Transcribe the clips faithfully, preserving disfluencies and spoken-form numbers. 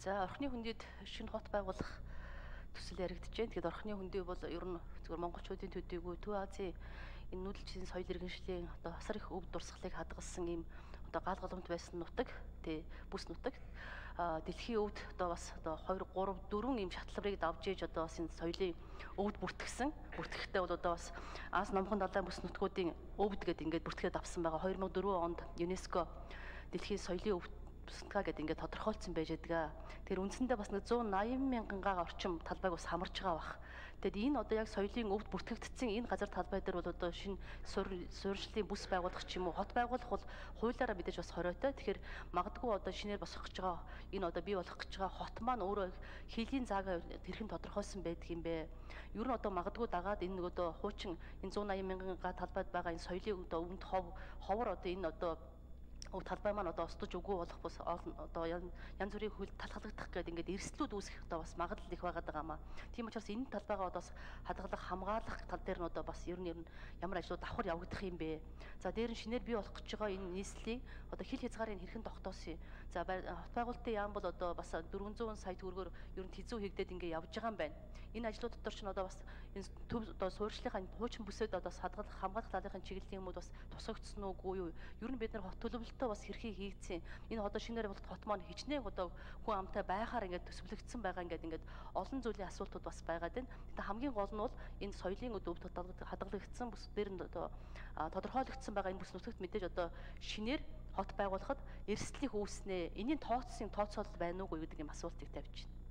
За орхины хөндөд шинэ хот байгуулах төсөл яригдж байна. Тэгэхээр орхины хөндөй бол ер нь зөвхөн монголчуудын төдийгүй Төв Азийн энэ нүүдэлчин соёл иргэншлийн одоо асар их өв дурсгалыг хадгалсан ийм одоо гал голомт байсан нутаг тий бүс нутаг а дэлхийн өвд одоо бас одоо two three four ийм шатлаврыг давж ээж одоо бас энэ соёлын өвд бүртгэсэн. Бүртгэхдээ бол одоо бас Аз номхон далайн бүс нутгуудын өвд гэдэг ингээд бүртгээд авсан байгаа. two thousand four онд ЮНЕСКО дэлхийн соёлын өвд Сутга гэдэг ингээд тодорхойлсон байж байгаа. Тэр үндсэндээ бас нэг one eighty мянган га орчим талбайг бас хамарж байгаа бах. Тэгэд энэ одоо яг соёлын өвд бүртгэгдсэн энэ газар талбай дээр бол одоо шинэ суурьшлийн бүс байгуулах ч юм уу хот байгуулах бол хуулиараа мэдээж бас хориотой. Тэгэхээр магадгүй одоо шинээр босгох гэж байгаа энэ одоо бий болох гэж байгаа хот маань өөрөө хилийн заагаа тэрхэн тодорхойлсон байдаг юм бэ. Ер нь одоо магадгүй дагаад энэ нэг одоо хуучин энэ one eighty мянган га талбайд байгаа энэ соёлын одоо өвд хов ховор одоо энэ одоо Өвд талбай маань одоо устж үгүй болох бас одоо янз бүрийн хөл талхалагдах гэдэг ингээд эрсдлүүд үүсэх одоо бас магадлал их байгаад байгаа маа. Тийм учраас энэ талбайгаа одоо бас хадгалах, хамгаалах тал дээр нь одоо бас ер нь ер нь ямар ажлууд давхар явагдах юм бэ? За дээр нь шинээр бий болох гэж байгаа энэ нийслэлийн одоо хил хязгаарыг хэрхэн тогтоосон юм? За хот байгуулалтын яам бол одоо бас four hundred сая төгрөгөөр ер нь тэзүү хийгдээд ингээд явж байгаа юм байна. Энэ ажлууд дотор ч одоо бас энэ төв одоо суурьшлынхаа хуучин бүсэд одоо хадгалах, хамгаалах талын чиглэлийн юмуд бас тусгагдсан уугүй юу? Ер нь бид нар хот төлөвлөлтөө бас хэрхий хийгдсэн. Энэ одоо шинээр бол хот маань хичнээн одоо хүн амтай байхаар ингээд төсвөлөгдсөн байгаа ингээд ингээд олон зүйлийн асуултууд бас байгаад байна. Тэгтээ хамгийн гол нь бол энэ соёлын өдөв хадгалагдсан бүс дээр нь одоо тодорхойлогдсон байгаа энэ бүс нутагт мэдээж одоо шинээр хот байгуулахад эрсдлийг үүснэ. Энийн тооцсон тооцоолол байна уугүй гэдэг юм асуултыг тавьж байна.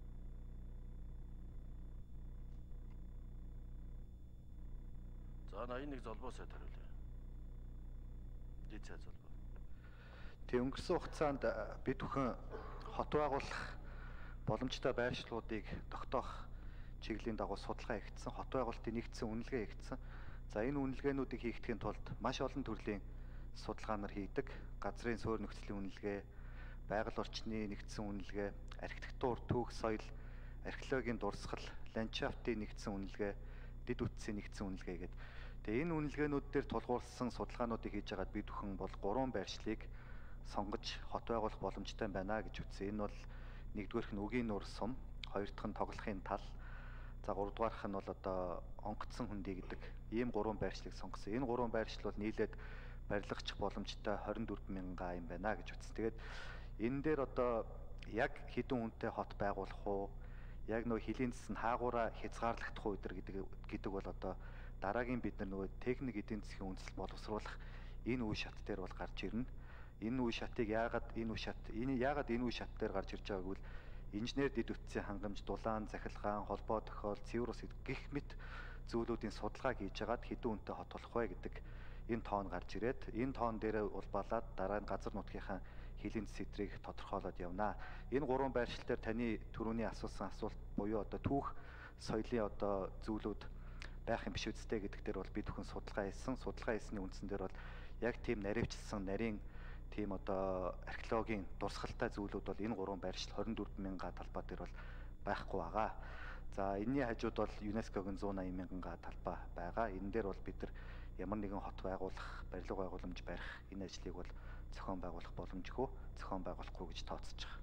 За eighty-one золбоо сайд хариулъя. Дэд сайд золбоо. Тэг өнгөрсөн хугацаанд бид бүхэн хот байгуулах боломжтой байршлуудыг тогтоох чиглэлийн дагуу судалгаа хийгдсэн, хот байгуулалтын нэгдсэн үнэлгээ хийгдсэн. За энэ үнэлгээнүүдийг хийгдэхин тулд маш олон төрлийн судалгаанаар хийдэг. Газрын суурь нөхцөлийн үнэлгээ, байгаль орчны нэгдсэн үнэлгээ, архитектур, түүх соёл, археологийн дурсгал, ландшафтын нэгдсэн үнэлгээ, дэд үтсийн нэгдсэн үнэлгээ гэдэг. Тэгээ энэ үнэлгээнүүд дээр тулгуурласан судалгаануудыг хийж байгаад бид бүхэн бол гурван байршлыг сонгож хот байгуулах боломжтой байна гэж үзсэн. Энэ бол нэгдүгээрх нь үгийн нур сум, хоёр дахь нь тоглохын тал, за гурав дахь нь бол одоо онгоцсон хөндий гэдэг ийм гурван байршлыг сонгосон. Энэ гурван байршил бол нийлээд барилгачих боломжтой twenty-four мянган га юм байна гэж үзсэн. Тэгээд энэ дээр одоо яг хэдэн үнэтэй хот байгуулах уу? Яг нөгөө хилийн засаг нь хаагаараа хязгаарлагдах уу гэдэг гэдэг бол одоо дараагийн бид нар нөгөө техник эдийн засгийн үндэслэл боловсруулах энэ үе шат дээр бол гарч ирнэ. Энэ үе шатыг яагаад энэ үе шат энэ яагаад энэ үе шат дээр гарч ирж байгааг бол инженер дэд үтсийн хангамж, дулаан, захилгаан, холбоо тохиол, цэвэр ус гэх мэт зүйлүүдийн судалгааг хийж хагаад хэдэн үнэтэй хот болох вэ гэдэг энэ тоон гарч ирээд энэ тоон дээр улбалаад дараа нь газар нутгийнхаа хилийн сэтрийг тодорхойлоод явна. Энэ гурван байршил дээр таны түрүүний асуусан асуулт буюу одоо түүх соёлын одоо зүйлүүд байх юм биш үстэй гэдэг дээр бол бид бүхэн судалгаа хийсэн. Судалгаа хийсний үндсэн дээр бол яг тийм наривчилсан нарийн тийм одоо археологийн дурсгалтай зүйлүүд бол энэ гурван байршил twenty-four мянган га талбай дээр бол байхгүй байгаа. За энэний хажууд бол ЮНЕСКОгийн one eighty мянган га талбай байгаа. Энэ дээр бол бид нар ямар нэгэн хот байгуулах, барилга байгууламж барих энэ ажлыг бол зохион байгуулах боломжгүй, зохион байгуулахгүй гэж тооцож байгаа.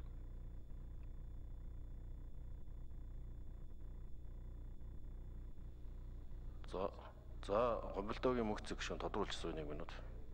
За за гомболтоогийн мөнгө зэг шин тодруулчихсан нэг минут.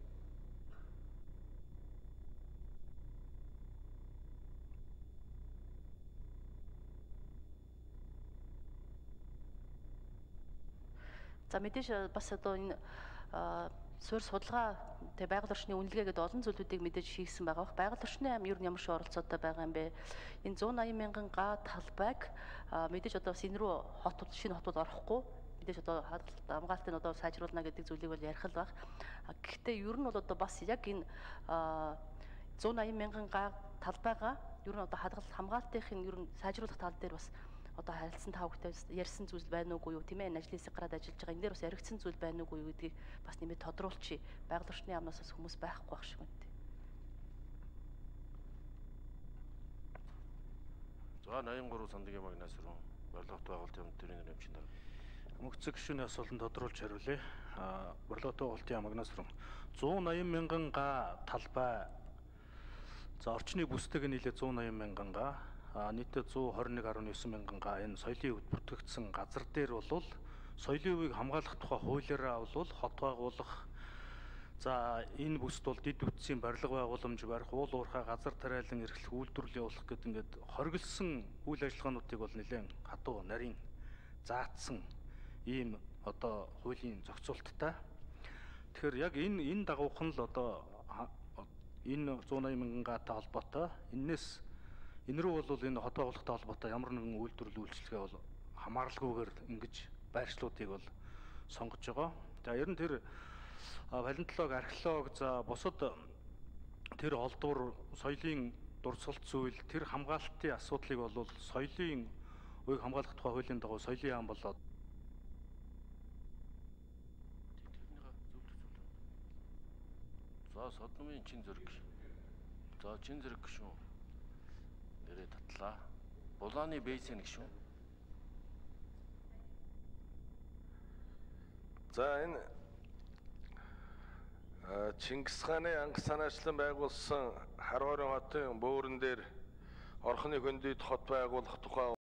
За мэдээж бас одоо энэ суурь судалгаа тэг байгаль орчны үнэлгээ гэдэг олон зүйлүүдийг мэдээж хийгсэн байгаа. Байгаль орчны ам ер нь ямар шиг оролцоотой байгаа юм бэ? Энэ one eighty мянган га талбайг мэдээж одоо бас энэ рүү хотууд шинэ хотууд орохгүй мэдээж одоо хамгаалтыг одоо сайжруулна гэдэг зүйлийг бол ярих л баг. Гэхдээ ер нь бол одоо бас яг энэ one eighty мянган га талбайгаа ер нь одоо хадгалах хамгаалтын ер нь сайжруулах тал дээр бас одоо харилцсан та бүхтэй ярьсан зүйл байна уугүй юу тийм ээ энэ ажлын хэсэг гараад ажиллаж байгаа энэ дээр бас яригдсан зүйл байна уугүй юу гэдгийг бас нэмээд тодруулчих. Байгаль орчны амнаас бас хүмүүс байхгүй байх шиг үнэтэй. За eighty-three Сандгийн магнаас руу барилгат байгуулалт юм төрийн нэрмчин дараа. Мөнгөцөг гишүүний асуултанд тодруулж хариулъя. А барилгат байгуулалтын магнаас руу one eighty мянган га талбай. За орчны бүстэйг нийлээ one eighty мянган га. нийтдээ зуун хорин нэг гаруй девять мянган га энэ соёлын өвд бүртгэгдсэн газар дээр бол соёлын өвийг хамгаалах тухай хуулиараа бол хот байгуулах, за энэ бүсд бол дид үтсийн барилга байгууламж барих, уул уурхай, газар тариалан эрхлэх үйлдвэрлэл явуулах гэдэг ингээд хоригдсан үйл ажиллагаануудыг бол нэлээд хадуу нарийн заатсан ийм одоо хуулийн зохицуулттай. Тэгэхээр яг энэ энэ дагуухан л одоо энэ зуун восемь мянган гаатай холбоотой, энэс энэ рүү бол энэ хот байгуулахтай холбоотой ямар нэгэн үйлдвэрлэл үйлчлэгээ бол хамааралгүйгээр ингэж байршлуудыг бол сонгож байгаа. За ер нь тэр палеонтолог, археолог, за бусад тэр олдвор соёлын дурсгалт зүйл, тэр хамгаалтын асуудлыг бол соёлын өвийг хамгаалах тухай хуулийн дагуу соёлын яам болоод За Содномын чин зэрэг. За чин зэрэг гişүн. Нэрээ татлаа. Булааны бейсэн гişүн. За энэ Чингис хааны анх санаачлан байгуулсан Харварын хотын бөөрөн дээр орхны хөндөд хот байгуулах тухай